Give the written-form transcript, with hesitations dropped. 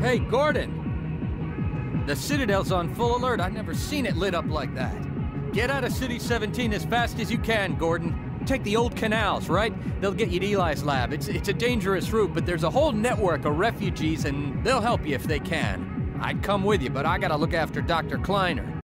Hey, Gordon! The Citadel's on full alert. I've never seen it lit up like that. Get out of City 17 as fast as you can, Gordon. Take the old canals, right? They'll get you to Eli's lab. It's a dangerous route, but there's a whole network of refugees, and they'll help you if they can. I'd come with you, but I gotta look after Dr. Kleiner.